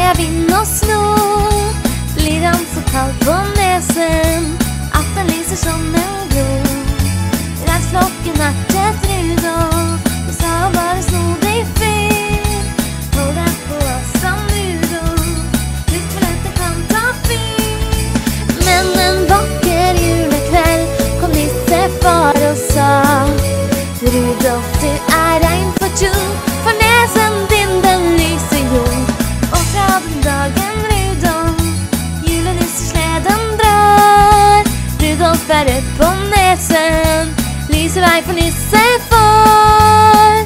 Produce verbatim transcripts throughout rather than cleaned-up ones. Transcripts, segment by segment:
jeg vind og sno, blir han så kald på nesen at den lyser som en glo. Reis flokken er til Rudolf, du sa bare sno deg fyr. Hold deg på som Rudolf, litt for lett det kan ta fyr. Men en vakker julekveld kom nissefar og sa: Rudolf, du er rein for tjo, for nesen din den lyser jo. Og fra den dagen, Rudolf, julenissesleden drar. Rudolf bærer på nesen, lyser vei for nissefar.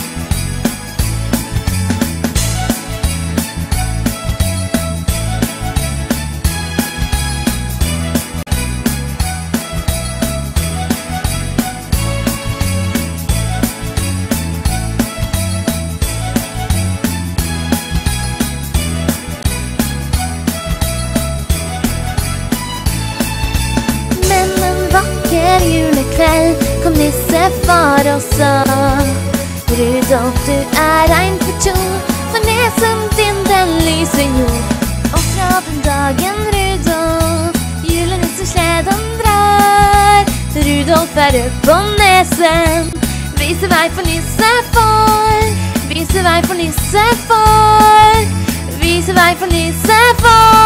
Julekveld kom nissefar og sa: Rudolf, du er rein for tjo, for nesen din den lyser jo. Og fra den dagen, Rudolf, julenissesleden drar. Rudolf er rød på nesen, viser vei for nissefar. Viser vei for nissefar, viser vei for nissefar.